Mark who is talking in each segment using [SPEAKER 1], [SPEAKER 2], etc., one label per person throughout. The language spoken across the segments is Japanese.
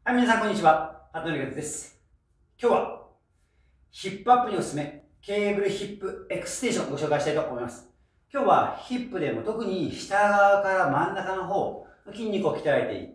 [SPEAKER 1] はい、皆さんこんにちは。服部です。今日はヒップアップにおすすめケーブルヒップエクステンションをご紹介したいと思います。今日はヒップでも特に下側から真ん中の方の筋肉を鍛えていって、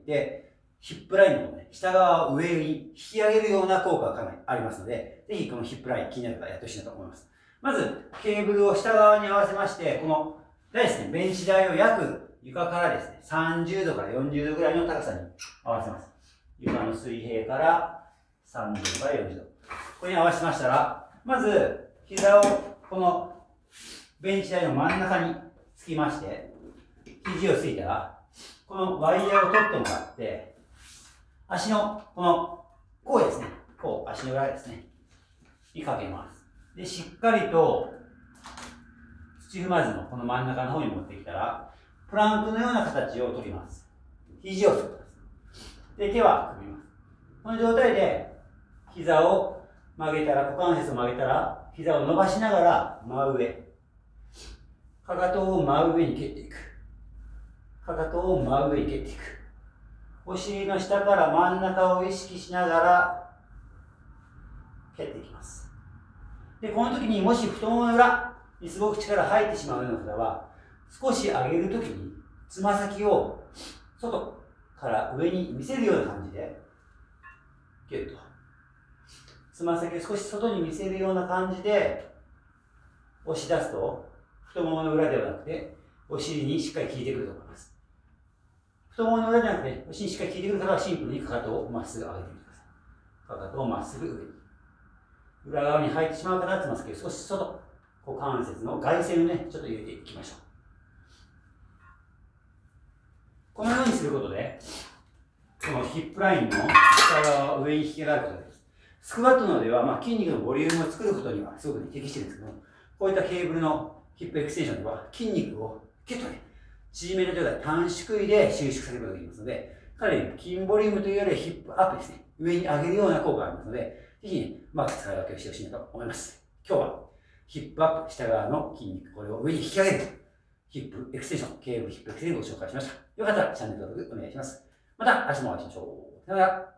[SPEAKER 1] ヒップラインの方ね、下側を上に引き上げるような効果がかなりありますので、ぜひこのヒップライン気になる方はやってほしいなと思います。まず、ケーブルを下側に合わせまして、この台ですね、ベンチ台を約床からですね、30度から40度ぐらいの高さに合わせます。床の水平から30度から40度。ここに合わせましたら、まず、膝をこのベンチ台の真ん中につきまして、肘をついたら、このワイヤーを取ってもらって、足のこの甲ですね、甲、足の裏ですね、にかけます。で、しっかりと土踏まずのこの真ん中の方に持ってきたら、プランクのような形を取ります。肘をつきます。で、手は組みます。この状態で、膝を曲げたら、股関節を曲げたら、膝を伸ばしながら真上。かかとを真上に蹴っていく。かかとを真上に蹴っていく。お尻の下から真ん中を意識しながら蹴っていきます。で、この時にもし太ももの裏にすごく力が入ってしまうような方は、少し上げる時につま先を外から上に見せるような感じでギュッとつま先を少し外に見せるような感じで押し出すと、太ももの裏ではなくてお尻にしっかり効いてくると思います。太ももの裏ではなくてお尻にしっかり効いてくる方はシンプルにかかとをまっすぐ上げてみてください。かかとをまっすぐ上に、裏側に入ってしまう方はつま先を少し外、股関節の外旋をねちょっと入れていきましょう。このようにすることで、このヒップラインの下側を上に引き上がることです。スクワットなどでは、筋肉のボリュームを作ることにはすごく、適しているんですけども、こういったケーブルのヒップエクステンションでは筋肉をキュッと縮めた状態、短縮位で収縮させることができますので、かなり筋ボリュームというよりはヒップアップですね。上に上げるような効果がありますので、ぜひ、うまく使い分けをしてほしいなと思います。今日はヒップアップ、下側の筋肉、これを上に引き上げるヒップエクステンション、ケーブルヒップエクステンションをご紹介しました。よかったらチャンネル登録お願いします。また明日もお会いしましょう。さよなら。